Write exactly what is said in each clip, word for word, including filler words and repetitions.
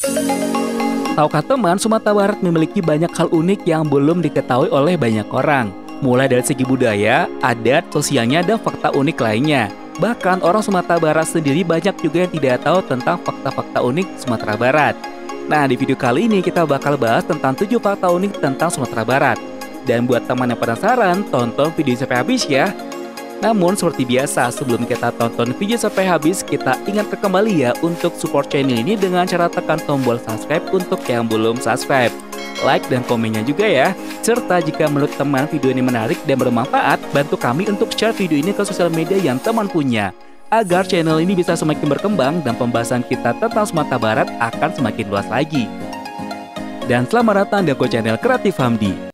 Tahukah teman, Sumatera Barat memiliki banyak hal unik yang belum diketahui oleh banyak orang. Mulai dari segi budaya, adat, sosialnya, dan fakta unik lainnya. Bahkan orang Sumatera Barat sendiri banyak juga yang tidak tahu tentang fakta-fakta unik Sumatera Barat. Nah, di video kali ini kita bakal bahas tentang tujuh fakta unik tentang Sumatera Barat. Dan buat teman yang penasaran, tonton video sampai habis ya. Namun seperti biasa, sebelum kita tonton video sampai habis, kita ingatkan kembali ya untuk support channel ini dengan cara tekan tombol subscribe untuk yang belum subscribe. Like dan komennya juga ya. Serta jika menurut teman video ini menarik dan bermanfaat, bantu kami untuk share video ini ke sosial media yang teman punya, agar channel ini bisa semakin berkembang dan pembahasan kita tentang Sumatera Barat akan semakin luas lagi. Dan selamat datang di channel Kreatif Hamdi.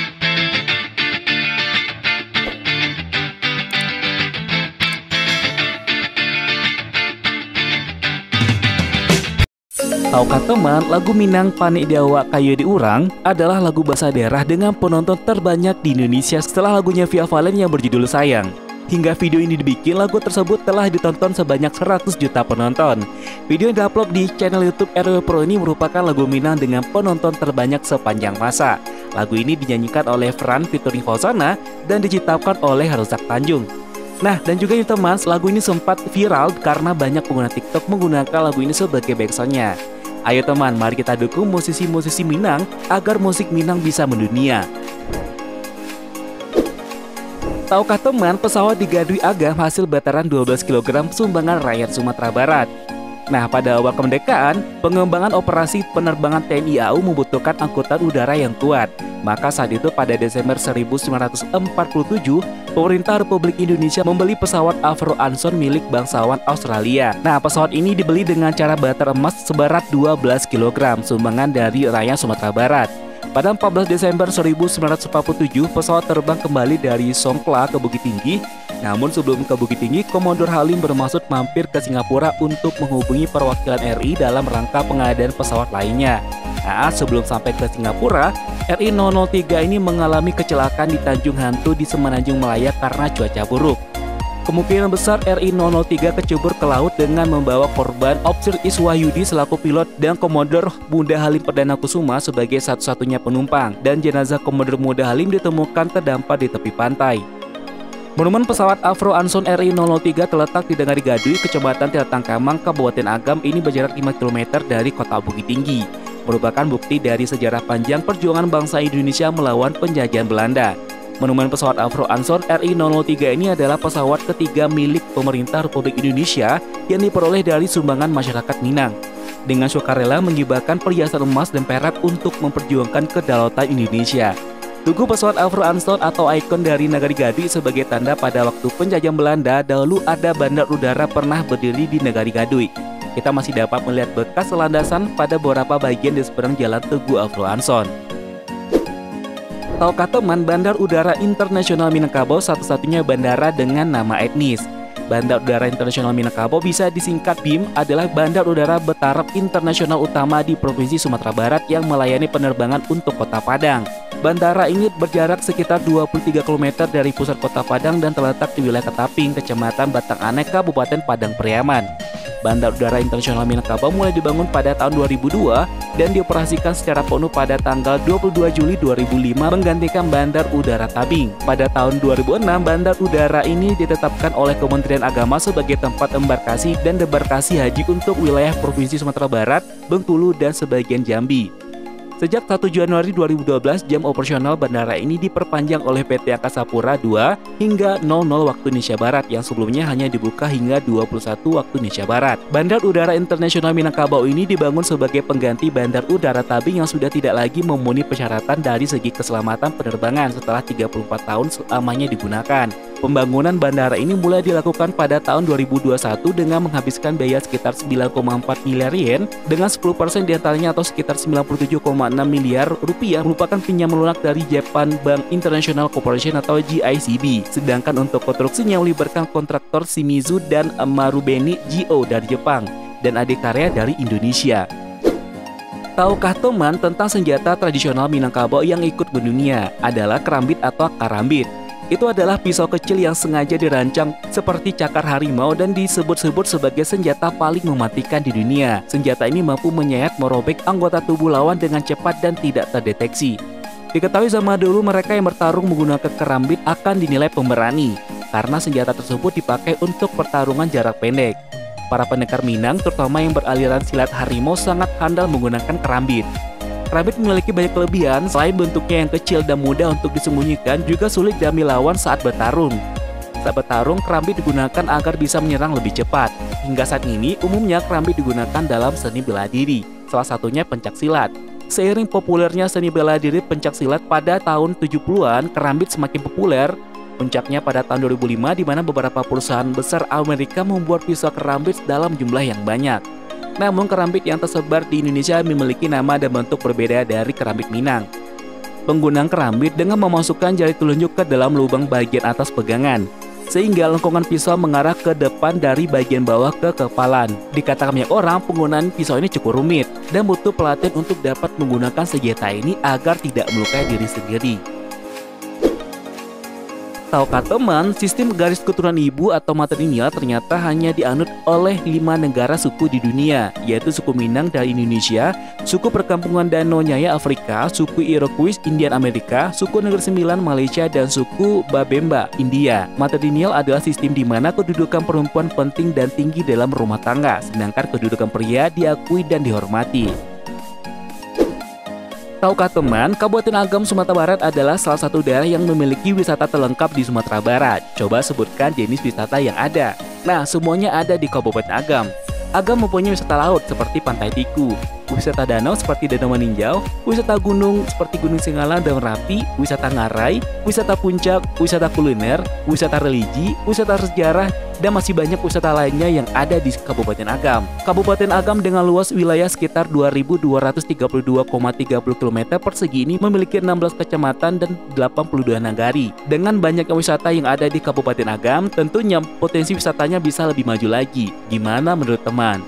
Tahukah teman, lagu Minang Pani Dawa Kayu Diurang adalah lagu bahasa daerah dengan penonton terbanyak di Indonesia setelah lagunya Via Valen yang berjudul Sayang. Hingga video ini dibikin, lagu tersebut telah ditonton sebanyak seratus juta penonton. Video yang diupload di channel YouTube R W Pro ini merupakan lagu Minang dengan penonton terbanyak sepanjang masa. Lagu ini dinyanyikan oleh Fran featuring Fauzana dan diciptakan oleh Harusak Tanjung. Nah, dan juga nih teman, lagu ini sempat viral karena banyak pengguna TikTok menggunakan lagu ini sebagai backsoundnya. Ayo teman, mari kita dukung musisi-musisi Minang agar musik Minang bisa mendunia. Tahukah teman, pesawat digadui Agam hasil bataran dua belas kilogram sumbangan rakyat Sumatera Barat. Nah, pada awal kemerdekaan, pengembangan operasi penerbangan T N I A U membutuhkan angkutan udara yang kuat. Maka saat itu pada Desember seribu sembilan ratus empat puluh tujuh, pemerintah Republik Indonesia membeli pesawat Avro Anson milik bangsawan Australia. Nah, pesawat ini dibeli dengan cara batar emas seberat dua belas kilogram sumbangan dari rakyat Sumatera Barat. Pada empat belas Desember seribu sembilan ratus empat puluh tujuh, pesawat terbang kembali dari Songkhla ke Bukit Tinggi. Namun sebelum ke Bukit Tinggi, Komodor Halim bermaksud mampir ke Singapura untuk menghubungi perwakilan R I dalam rangka pengadaan pesawat lainnya. Nah, sebelum sampai ke Singapura, R I nol nol tiga ini mengalami kecelakaan di Tanjung Hantu di Semenanjung Melaya karena cuaca buruk. Kemungkinan besar R I nol nol tiga kecebur ke laut dengan membawa korban Opsir Iswahyudi selaku pilot dan Komodor Muda Halim Perdana Kusuma sebagai satu-satunya penumpang, dan jenazah Komodor Muda Halim ditemukan terdampar di tepi pantai. Monumen pesawat Avro Anson R I nol nol tiga terletak di Dengari Gadui, Kecamatan Tiratangkamang, Kabupaten Agam. Ini berjarak lima kilometer dari kota Bukit Tinggi. Merupakan bukti dari sejarah panjang perjuangan bangsa Indonesia melawan penjajahan Belanda. Monumen pesawat Avro Anson R I nol nol tiga ini adalah pesawat ketiga milik pemerintah Republik Indonesia yang diperoleh dari sumbangan masyarakat Minang. Dengan sukarela menghibahkan perhiasan emas dan perak untuk memperjuangkan kedaulatan Indonesia. Tugu pesawat Avro Anson atau ikon dari Nagari Gadui sebagai tanda pada waktu penjajahan Belanda dahulu ada bandar udara pernah berdiri di Nagari Gadui. Kita masih dapat melihat bekas landasan pada beberapa bagian di seberang jalan Tugu Avro Anson. Tahukah teman, Bandar Udara Internasional Minangkabau satu-satunya bandara dengan nama etnis. Bandar Udara Internasional Minangkabau bisa disingkat B I M adalah bandar udara bertaraf internasional utama di Provinsi Sumatera Barat yang melayani penerbangan untuk Kota Padang. Bandara ini berjarak sekitar dua puluh tiga kilometer dari pusat Kota Padang dan terletak di wilayah Ketaping, Kecamatan Batang Anai, Kabupaten Padang Pariaman. Bandar Udara Internasional Minangkabau mulai dibangun pada tahun dua ribu dua dan dioperasikan secara penuh pada tanggal dua puluh dua Juli dua ribu lima menggantikan Bandar Udara Tabing. Pada tahun dua ribu enam, bandar udara ini ditetapkan oleh Kementerian Agama sebagai tempat embarkasi dan debarkasi haji untuk wilayah Provinsi Sumatera Barat, Bengkulu, dan sebagian Jambi. Sejak satu Januari dua ribu dua belas, jam operasional bandara ini diperpanjang oleh P T Angkasa Pura dua hingga nol nol waktu Indonesia Barat yang sebelumnya hanya dibuka hingga dua puluh satu waktu Indonesia Barat. Bandar Udara Internasional Minangkabau ini dibangun sebagai pengganti Bandar Udara Tabing yang sudah tidak lagi memenuhi persyaratan dari segi keselamatan penerbangan setelah tiga puluh empat tahun selamanya digunakan. Pembangunan bandara ini mulai dilakukan pada tahun dua ribu dua puluh satu dengan menghabiskan biaya sekitar sembilan koma empat miliar yen, dengan sepuluh persen diantaranya atau sekitar sembilan puluh tujuh koma enam miliar rupiah merupakan pinjaman lunak dari Japan Bank International Corporation atau J I C B. Sedangkan untuk konstruksinya melibatkan kontraktor Shimizu dan Marubeni G O dari Jepang dan Adikarya dari Indonesia. Tahukah teman tentang senjata tradisional Minangkabau yang ikut mendunia adalah kerambit atau karambit? Itu adalah pisau kecil yang sengaja dirancang seperti cakar harimau dan disebut-sebut sebagai senjata paling mematikan di dunia. Senjata ini mampu menyayat merobek anggota tubuh lawan dengan cepat dan tidak terdeteksi. Diketahui zaman dulu mereka yang bertarung menggunakan kerambit akan dinilai pemberani, karena senjata tersebut dipakai untuk pertarungan jarak pendek. Para pendekar Minang, terutama yang beraliran silat harimau, sangat handal menggunakan kerambit. Kerambit memiliki banyak kelebihan, selain bentuknya yang kecil dan mudah untuk disembunyikan, juga sulit diambil lawan saat bertarung. Saat bertarung, kerambit digunakan agar bisa menyerang lebih cepat. Hingga saat ini, umumnya kerambit digunakan dalam seni bela diri, salah satunya pencak silat. Seiring populernya seni bela diri pencak silat pada tahun tujuh puluhan, kerambit semakin populer. Puncaknya pada tahun dua ribu lima, di mana beberapa perusahaan besar Amerika membuat pisau kerambit dalam jumlah yang banyak. Namun kerambit yang tersebar di Indonesia memiliki nama dan bentuk berbeda dari kerambit Minang. Penggunaan kerambit dengan memasukkan jari telunjuk ke dalam lubang bagian atas pegangan, sehingga lengkungan pisau mengarah ke depan dari bagian bawah ke kepalan. Dikatakan banyak orang, penggunaan pisau ini cukup rumit dan butuh pelatihan untuk dapat menggunakan senjata ini agar tidak melukai diri sendiri. Tahukah teman, sistem garis keturunan ibu atau matrilineal ternyata hanya dianut oleh lima negara suku di dunia, yaitu suku Minang dari Indonesia, suku perkampungan Danau Nyaya Afrika, suku Iroquois Indian Amerika, suku Negeri Sembilan Malaysia, dan suku Babemba India. Matrilineal adalah sistem di mana kedudukan perempuan penting dan tinggi dalam rumah tangga, sedangkan kedudukan pria diakui dan dihormati. Tahukah teman, Kabupaten Agam, Sumatera Barat adalah salah satu daerah yang memiliki wisata terlengkap di Sumatera Barat. Coba sebutkan jenis wisata yang ada. Nah, semuanya ada di Kabupaten Agam. Agam mempunyai wisata laut seperti Pantai Tiku, wisata danau seperti Danau Meninjau, wisata gunung seperti Gunung Singalang dan Merapi, wisata ngarai, wisata puncak, wisata kuliner, wisata religi, wisata sejarah, dan masih banyak wisata lainnya yang ada di Kabupaten Agam. Kabupaten Agam dengan luas wilayah sekitar dua ribu dua ratus tiga puluh dua koma tiga puluh kilometer persegi ini memiliki enam belas kecamatan dan delapan puluh dua nagari. Dengan banyaknya wisata yang ada di Kabupaten Agam, tentunya potensi wisatanya bisa lebih maju lagi. Gimana menurut teman?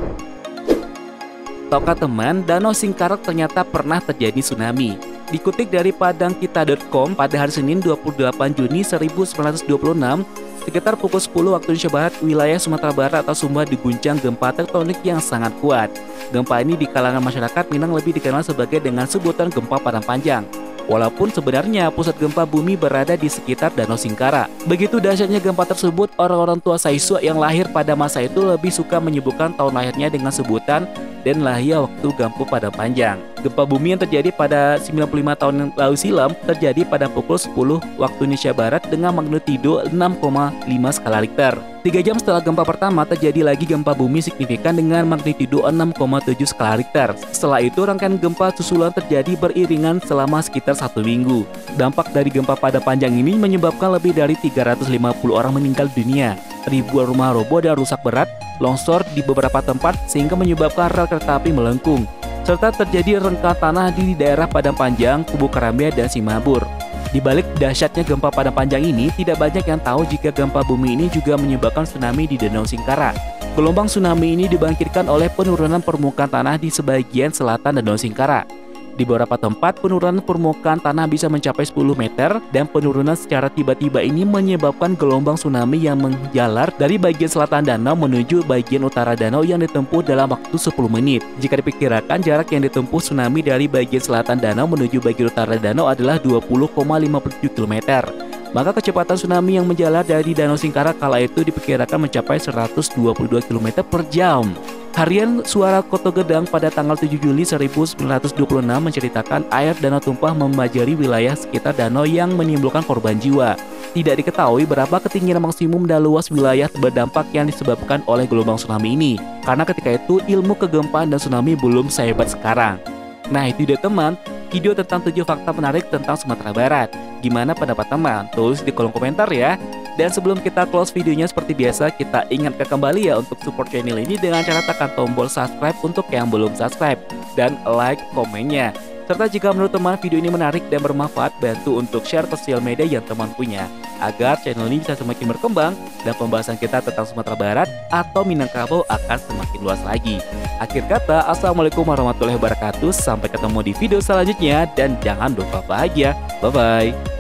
Tahukah teman, Danau Singkarak ternyata pernah terjadi tsunami. Dikutip dari padangkita titik com pada hari Senin dua puluh delapan Juni seribu sembilan ratus dua puluh enam, sekitar pukul sepuluh waktu Indonesia Barat, wilayah Sumatera Barat atau Sumba diguncang gempa tektonik yang sangat kuat. Gempa ini di kalangan masyarakat Minang lebih dikenal sebagai dengan sebutan gempa Padang Panjang. Walaupun sebenarnya pusat gempa bumi berada di sekitar Danau Singkarak. Begitu dahsyatnya gempa tersebut, orang-orang tua Saisua yang lahir pada masa itu lebih suka menyebutkan tahun lahirnya dengan sebutan dan lahir waktu gempa Padang Panjang. Gempa bumi yang terjadi pada sembilan puluh lima tahun yang lalu silam terjadi pada pukul sepuluh waktu Indonesia Barat dengan magnitudo enam koma lima skala Richter. Tiga jam setelah gempa pertama terjadi lagi gempa bumi signifikan dengan magnitudo enam koma tujuh skala Richter. Setelah itu rangkaian gempa susulan terjadi beriringan selama sekitar satu minggu. Dampak dari gempa Padang Panjang ini menyebabkan lebih dari tiga ratus lima puluh orang meninggal dunia. Ribuan rumah roboh dan rusak berat, longsor di beberapa tempat sehingga menyebabkan rel kereta api melengkung, serta terjadi rengkang tanah di daerah Padang Panjang, Kubu Karambia, dan Simabur. Di balik dahsyatnya gempa Padang Panjang ini, tidak banyak yang tahu jika gempa bumi ini juga menyebabkan tsunami di Danau Singkarak. Gelombang tsunami ini dibangkitkan oleh penurunan permukaan tanah di sebagian selatan Danau Singkarak. Di beberapa tempat, penurunan permukaan tanah bisa mencapai sepuluh meter, dan penurunan secara tiba-tiba ini menyebabkan gelombang tsunami yang menjalar dari bagian selatan danau menuju bagian utara danau yang ditempuh dalam waktu sepuluh menit. Jika diperkirakan jarak yang ditempuh tsunami dari bagian selatan danau menuju bagian utara danau adalah dua puluh koma lima tujuh kilometer. Maka kecepatan tsunami yang menjalar dari Danau Singkarak kala itu diperkirakan mencapai seratus dua puluh dua kilometer per jam. Harian Suara Koto Gedang pada tanggal tujuh Juli seribu sembilan ratus dua puluh enam menceritakan air danau tumpah membajari wilayah sekitar danau yang menimbulkan korban jiwa. Tidak diketahui berapa ketinggian maksimum dan luas wilayah berdampak yang disebabkan oleh gelombang tsunami ini, karena ketika itu ilmu kegempaan dan tsunami belum sehebat sekarang. Nah, itu dia teman, video tentang tujuh fakta menarik tentang Sumatera Barat. Gimana pendapat teman? Tulis di kolom komentar ya. Dan sebelum kita close videonya seperti biasa, kita ingatkan kembali ya untuk support channel ini dengan cara tekan tombol subscribe untuk yang belum subscribe, dan like komennya. Serta jika menurut teman video ini menarik dan bermanfaat, bantu untuk share ke sosial media yang teman punya, agar channel ini bisa semakin berkembang dan pembahasan kita tentang Sumatera Barat atau Minangkabau akan semakin luas lagi. Akhir kata, assalamualaikum warahmatullahi wabarakatuh. Sampai ketemu di video selanjutnya dan jangan lupa bahagia. Bye bye.